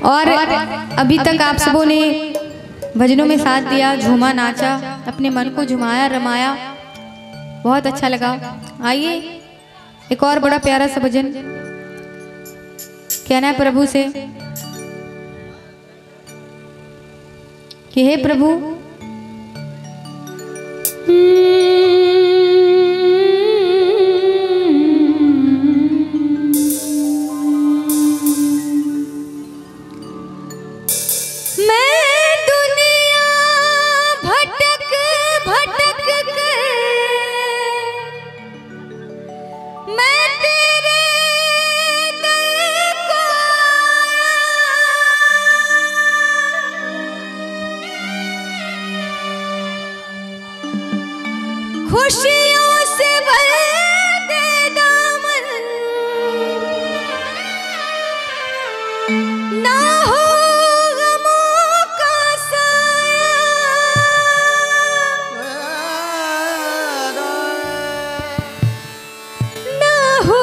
और अभी तक आप सबों ने भजनों में साथ दिया, झूमा, नाचा, अपने मन को झुमाया, रमाया, बहुत अच्छा लगा। आइए एक और बड़ा प्यारा सा भजन कहना है प्रभु से कि हे प्रभु खुशियों से भर दे दामन, ना हो गमों का साया, ना हो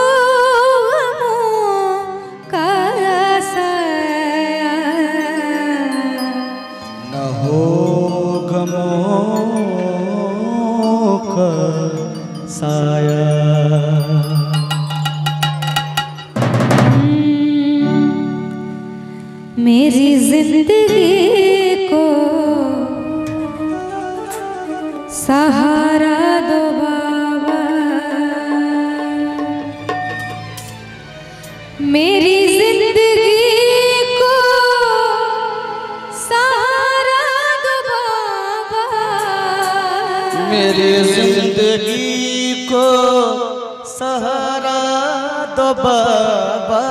गमों का साया, ना हो गमों साया। मेरी जिंदगी को सहारा दो बाबा, मेरी जिंदगी को सहारा दो बाबा, मेरी जिंदगी को सहारा दो बाबा।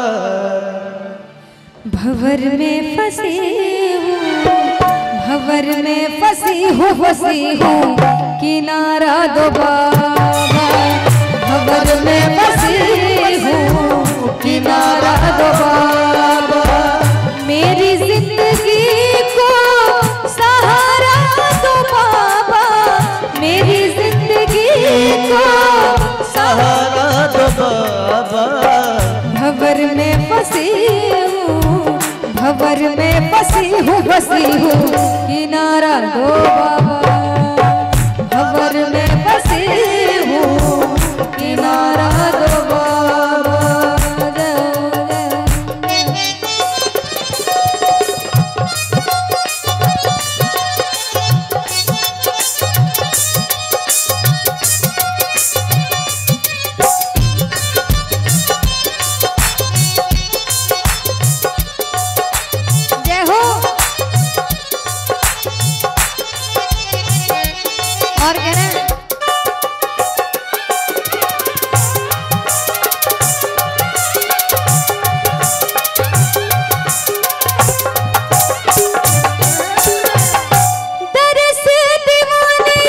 भंवर में फंसी हूँ, भंवर में फंसी हूँ, किनारा दो बाबा, भंवर में फंसी हूँ, किनारा दो बाबा, मेरी जिंदगी को सहारा दो बाबा, मेरी जिंदगी को सहारा दो बाबा। भंवर में फंसी हूँ, भंवर में फंसी हूँ, किनारा दो बाबा, भंवर में फंसी हूँ, किनारा दो बाबा। और कह रहे हैं दरस दीवाने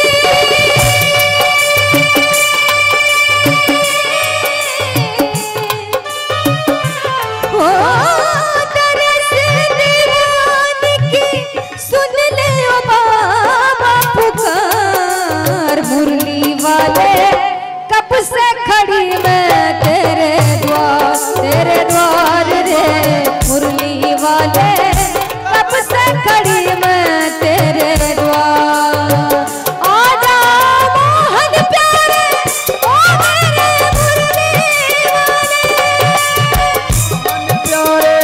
हो, दरस दीवाने की सुन ले ओ बाबा पुकार, मुरली वाले कब से खड़ी मैं तेरे द्वार रे, मुरली वाले कब से खड़ी मैं तेरे द्वार, आजा मोहन प्यारे ओ मेरे मुरली वाले, प्यारे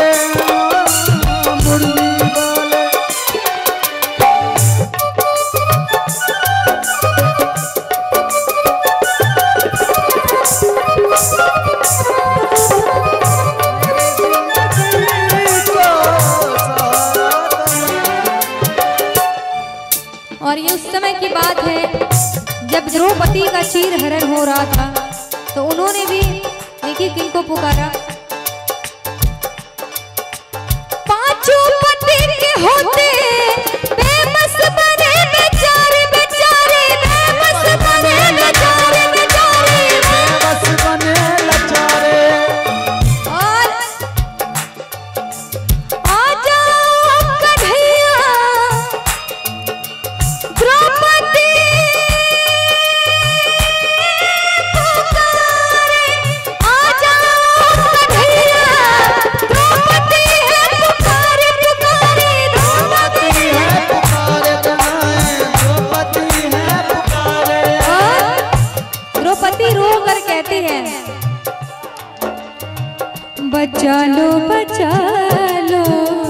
मुरली वाले। और ये उस समय की बात है जब द्रौपदी का चीर हरण हो रहा था, तो उन्होंने भी देखिए किनको पुकारा, पांचों पति के होते बेबस बने बेचारे, बेचारे बेबस बने बेचारे, बेचारे बेबस बने लाचारे। और आजा कन्हैया द्रौपदी पुकारे, आजा कन्हैया द्रौपदी है ऐसे ही है। बचा लो बचा लो,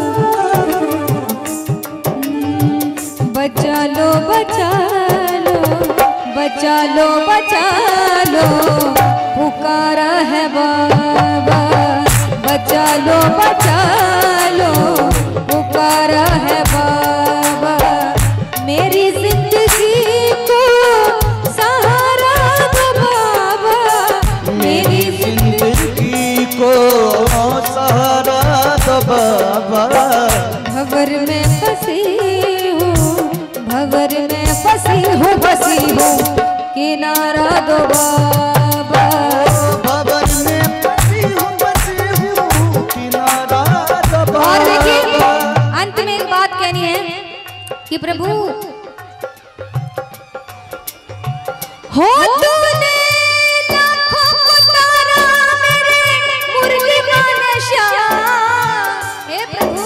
बचा लो बचा लो, बचा लो बचा लो, पुकारा है बाबा। बचा लो बचा लो, पुकारा है बाबा। मेरी जिंदगी को सहारा दो बाबा, मेरी जिंदगी को सहारा दो बाबा। भंवर में फंसी हूँ, भंवर में फंसी हूँ, फंसी हूँ, किनारा दो बाबा। भंवर में फंसी हूँ, किनारा दो बाबा। और देखिए अंत में एक बात कहनी है कि प्रभु हो तूने लाखों को तारा मेरे मुरली का नशा। हे प्रभु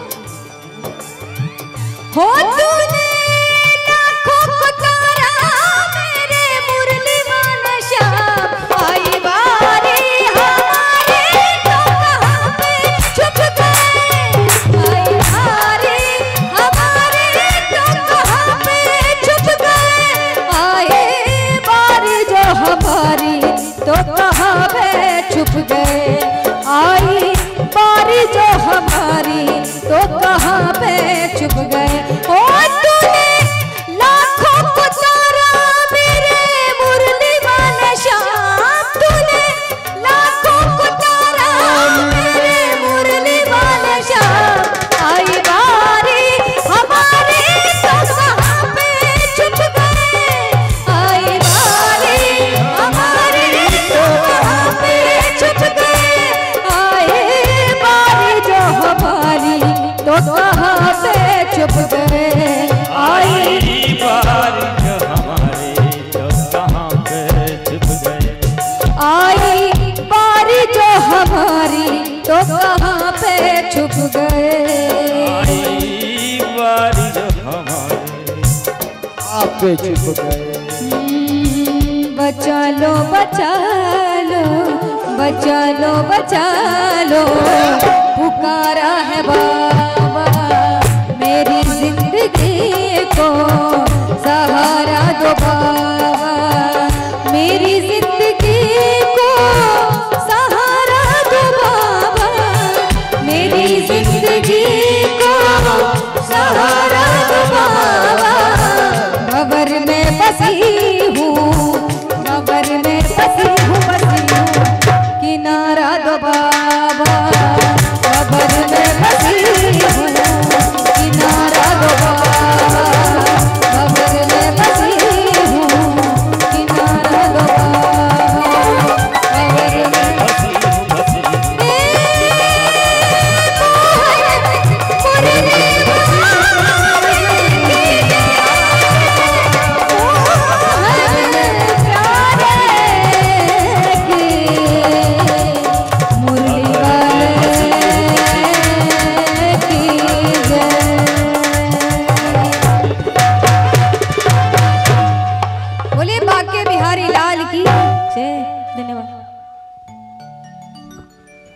हो तूने लाखों को तारा मेरे मुरली का नशा। आई बारी हमारी तो कहाँ पे छुप गए, आई बारी हमारी तो कहाँ पे छुप गए। आए बारी जो हमारी तो कहाँ पे छुप गए, आई बारी जो हमारी तो कहाँ पे छुप गए। ओ तूने लाखों को तारा मेरे मुरली वाला श्याम, तूने लाखों को तारा मेरे मुरली वाला श्याम। आई बारी हमारी तो कहाँ पे छुप गए, आई बारी हमारी तो कहाँ पे छुप गए। आए बारी जो हमारी तो कहाँ पे छुप गए, आई बारी जो हमारे तो कहाँ पे छुप गए। आई बारी जो हमारी तो कहाँ पे छुप गए। आई बारी जो हमारे आप पे छुप गए। बचा लो बचा लो, बचा लो बचा लो, पुकारा है बाबा। मेरी जिंदगी को सहारा दो बाबा, मेरी जिंदगी को सहारा दो बाबा, मेरी जिंदगी को सहारा दो बाबा। भंवर में फंसी हूँ, भंवर में फंसी हूँ, फंसी हूँ, किनारा दो बाबा। भंवर में फंसी हूँ, किनारा दो बाबा। भंवर में फंसी हूँ, किनारा दो बाबा। भंवर में फंसी हूँ, फंसी हूँ। बोले बाके बिहारी लाल की जय।